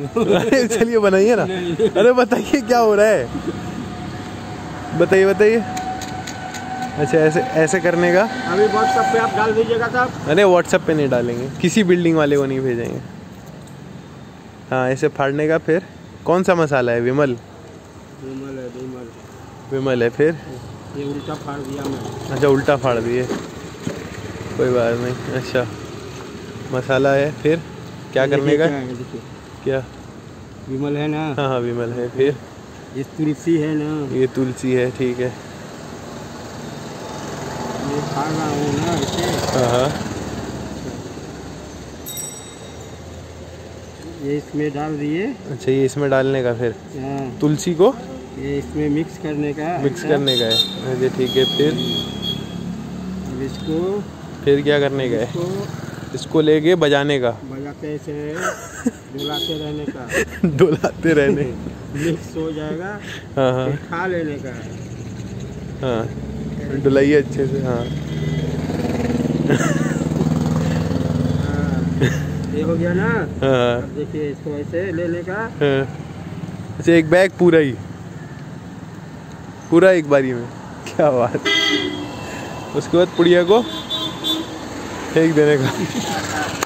अरे चलिए बनाइए ना। अरे बताइए क्या हो रहा है, बताइए बताइए। अच्छा ऐसे ऐसे करने का। अभी व्हाट्सएप पे आप डाल दीजिएगा साहब। अरे व्हाट्सएप पे नहीं डालेंगे, किसी बिल्डिंग वाले को नहीं भेजेंगे। हाँ ऐसे फाड़ने का। फिर कौन सा मसाला है? विमल। विमल है, विमल। विमल है। फिर ये उल्टा फाड़ दिया मैं। अच्छा उल्टा फाड़ दिए, कोई बात नहीं। अच्छा मसाला है, फिर क्या करने का? क्या? विमल है ना? हाँ हाँ विमल है। फिर ये तुलसी है ना? ये तुलसी है, ठीक है। ये फाड़ रहा हूँ ना इसे। हाँ हाँ ये इसमें डाल दिए। अच्छा ये इसमें डालने का। फिर हाँ तुलसी को ये इसमें मिक्स करने का। मिक्स करने का है। अच्छा ठीक है। फिर अब इसको फिर क्या करने का है? इसको लेके बजाने का। बजाते से डुलाते रहने का। डुलाते रहने। मिक्स हो जाएगा। हाँ हाँ फिर खा लेने का। हाँ डुलाइए अच्छे से। हाँ ये हो गया ना? हाँ अब देखिए इसको ऐसे लेने का। हाँ। अच्छा एक बैग पूरा ही, पूरा एक बारी में, क्या बात। उसके बाद पुड़िया को फेंक देने का।